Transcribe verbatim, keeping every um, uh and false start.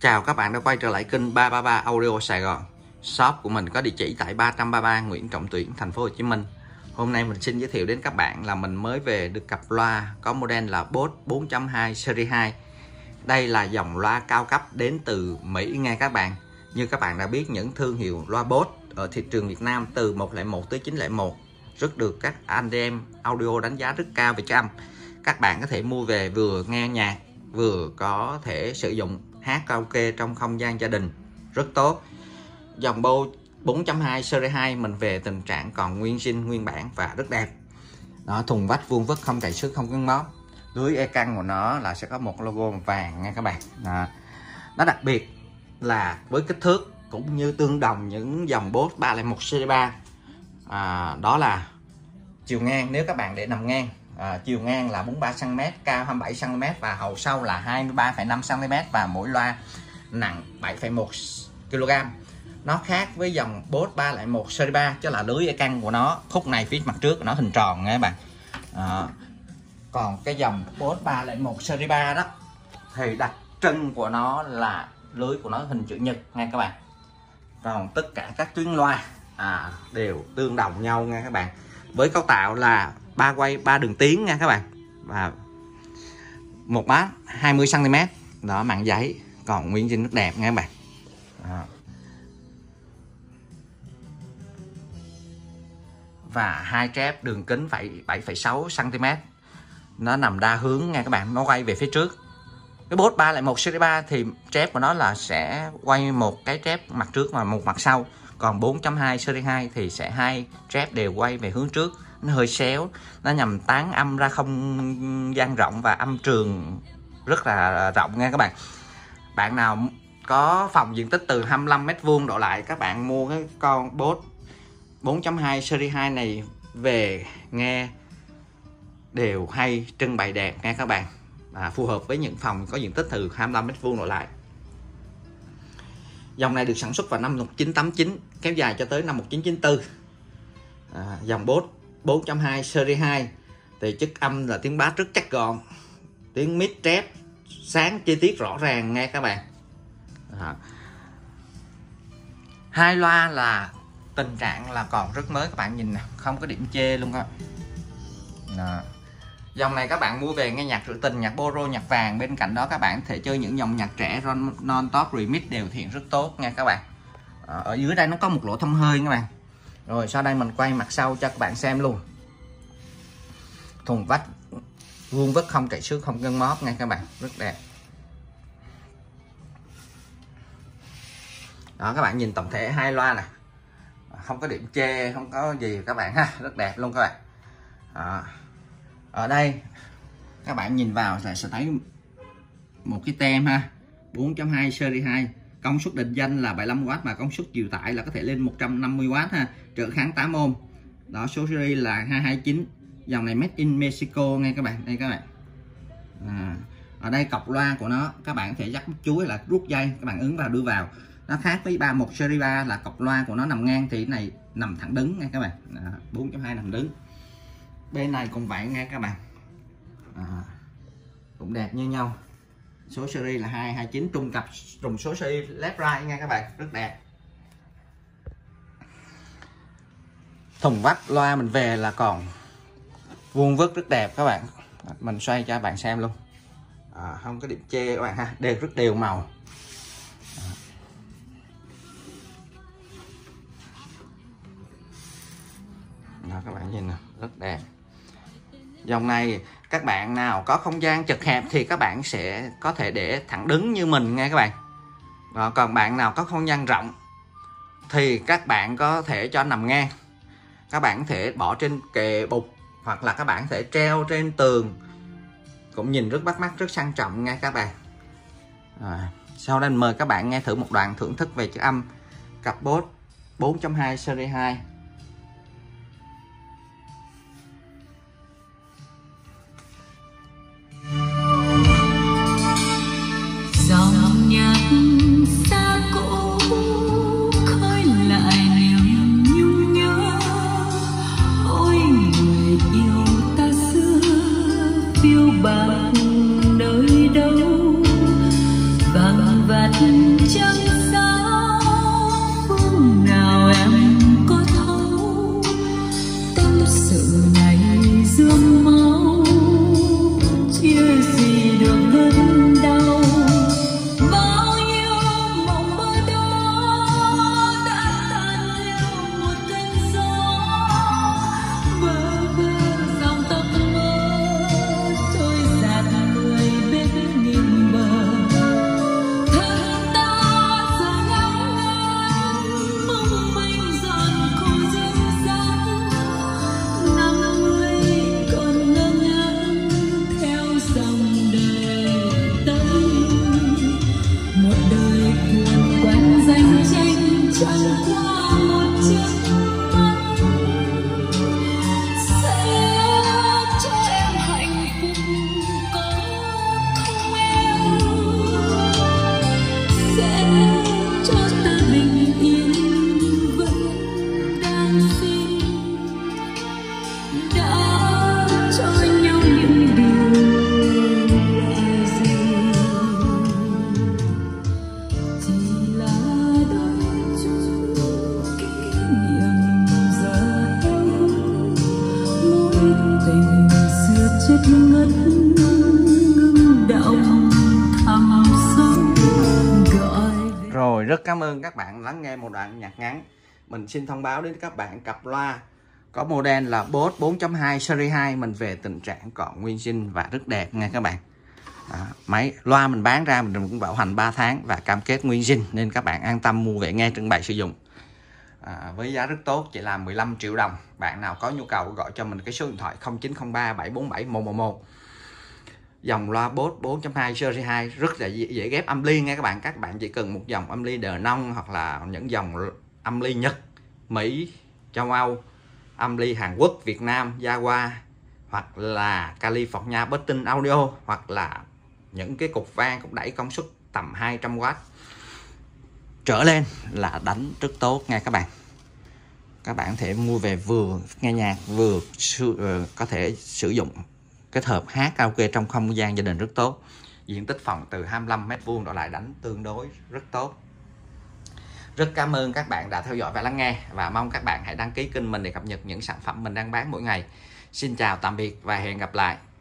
Chào các bạn đã quay trở lại kênh ba ba ba Audio Sài Gòn. Shop của mình có địa chỉ tại ba trăm ba mươi ba Nguyễn Trọng Tuyển, thành phố Hồ Chí Minh. Hôm nay mình xin giới thiệu đến các bạn là mình mới về được cặp loa có model là Bose bốn chấm hai Series hai. Đây là dòng loa cao cấp đến từ Mỹ nghe các bạn. Như các bạn đã biết, những thương hiệu loa Bose ở thị trường Việt Nam từ một không một tới chín không một rất được các anh em audio đánh giá rất cao về chất âm. Các bạn có thể mua về vừa nghe nhạc, vừa có thể sử dụng hát karaoke trong không gian gia đình rất tốt. Dòng Bose bốn chấm hai Series hai mình về tình trạng còn nguyên zin nguyên bản và rất đẹp. Đó, thùng vách vuông vức, không cày xước, không cứng móp. Lưới e căng của nó là sẽ có một logo màu vàng nha các bạn. Đó. Nó đặc biệt là với kích thước cũng như tương đồng những dòng Bose ba không một Series ba. À, đó là chiều ngang, nếu các bạn để nằm ngang, à, chiều ngang là bốn mươi ba xăng ti mét, cao hai mươi bảy xăng ti mét và hậu sau là hai mươi ba phẩy năm xăng ti mét và mỗi loa nặng bảy phẩy một ki lô gam. Nó khác với dòng Bose ba không một Series ba, chứ là lưới e căng của nó, khúc này phía mặt trước của nó hình tròn nha các bạn. À, còn cái dòng Bose ba không một Series ba đó thì đặc trưng của nó là lưới của nó hình chữ nhật nha các bạn. Còn tất cả các tuyến loa à, đều tương đồng nhau nha các bạn, với cấu tạo là ba quay ba đường tiến nha các bạn, và một bát hai mươi xăng ti mét đó, màng giấy còn nguyên zin rất đẹp nha các bạn. À. Và hai trép đường kính bảy phẩy sáu xăng ti mét, nó nằm đa hướng nha các bạn, nó quay về phía trước. Cái Bose ba không một Series ba thì trép của nó là sẽ quay một cái trép mặt trước và một mặt sau, còn bốn chấm hai Series hai thì sẽ hai trép đều quay về hướng trước. Nó hơi xéo, nó nhằm tán âm ra không gian rộng và âm trường rất là rộng nha các bạn. Bạn nào có phòng diện tích từ hai mươi lăm mét vuông độ lại, các bạn mua cái con Bose bốn chấm hai Series hai này về nghe đều hay, trưng bày đẹp nha các bạn, và phù hợp với những phòng có diện tích từ hai mươi lăm mét vuông độ lại. Dòng này được sản xuất vào năm một nghìn chín trăm tám mươi chín, kéo dài cho tới năm một nghìn chín trăm chín mươi tư. À, dòng Bose bốn chấm hai Series hai thì chất âm là tiếng bass rất chắc gọn, tiếng mid trép sáng chi tiết rõ ràng nghe các bạn. À. Hai loa là tình trạng là còn rất mới, các bạn nhìn nè, không có điểm chê luôn á. Dòng này các bạn mua về nghe nhạc trữ tình, nhạc bolero, nhạc vàng. Bên cạnh đó các bạn có thể chơi những dòng nhạc trẻ non-top remix đều hiện rất tốt nha các bạn. À, ở dưới đây nó có một lỗ thông hơi các bạn. Rồi sau đây mình quay mặt sau cho các bạn xem luôn. Thùng vách vuông vức, không cày xước, không gân móp nha các bạn, rất đẹp. Đó, các bạn nhìn tổng thể hai loa này không có điểm chê, không có gì các bạn ha, rất đẹp luôn các bạn. Đó. Ở đây các bạn nhìn vào sẽ thấy một cái tem ha, bốn chấm hai Series hai, công suất định danh là bảy mươi lăm oát và công suất chịu tải là có thể lên một trăm năm mươi oát ha, trợ kháng tám ôm. Đó, số series là hai hai chín, dòng này made in Mexico nghe các bạn. Đây các bạn. À, ở đây cọc loa của nó các bạn có thể dắt chuối là rút dây, các bạn ấn vào đưa vào. Nó khác với ba một Series ba là cọc loa của nó nằm ngang, thì cái này nằm thẳng đứng nha các bạn. À, bốn chấm hai nằm đứng. Bên này cũng vậy nha các bạn. À, cũng đẹp như nhau. Số series là hai hai chín, trùng cặp trùng số series left right nha các bạn, rất đẹp. Thùng vách loa mình về là còn vuông vức rất đẹp các bạn. Mình xoay cho các bạn xem luôn. À, không có điểm chê các bạn ha, đều rất đều màu. À. Đó, các bạn nhìn nè, rất đẹp. Dòng này các bạn nào có không gian chật hẹp thì các bạn sẽ có thể để thẳng đứng như mình nghe các bạn. Đó, còn bạn nào có không gian rộng thì các bạn có thể cho nằm ngang. Các bạn có thể bỏ trên kệ bục, hoặc là các bạn có thể treo trên tường, cũng nhìn rất bắt mắt, rất sang trọng nha các bạn. À, sau đây mời các bạn nghe thử một đoạn thưởng thức về chất âm cặp Bose bốn chấm hai Series hai. Nơi đâu vàng vặt Rồi, rất cảm ơn các bạn lắng nghe một đoạn nhạc ngắn. Mình xin thông báo đến các bạn cặp loa có model là Bose bốn chấm hai series hai mình về tình trạng còn nguyên zin và rất đẹp nha các bạn. À, máy loa mình bán ra mình cũng bảo hành ba tháng và cam kết nguyên zin, nên các bạn an tâm mua về nghe trưng bày sử dụng. À, với giá rất tốt, chỉ là mười lăm triệu đồng. Bạn nào có nhu cầu gọi cho mình cái số điện thoại không chín không ba bảy bốn bảy một một một. Dòng loa Bose bốn chấm hai series hai rất là dễ, dễ ghép âm ly nha các bạn. Các bạn chỉ cần một dòng âm ly Denon hoặc là những dòng âm ly Nhật, Mỹ, châu Âu, âm ly Hàn Quốc, Việt Nam, Jaguar, hoặc là California Boston Audio, hoặc là những cái cục vang, cục đẩy công suất tầm hai trăm oát trở lên là đánh rất tốt nha các bạn. Các bạn có thể mua về vừa nghe nhạc vừa có thể sử dụng kết hợp hát karaoke trong không gian gia đình rất tốt. Diện tích phòng từ hai mươi lăm mét vuông độ lại đánh tương đối rất tốt. Rất cảm ơn các bạn đã theo dõi và lắng nghe, và mong các bạn hãy đăng ký kênh mình để cập nhật những sản phẩm mình đang bán mỗi ngày. Xin chào tạm biệt và hẹn gặp lại.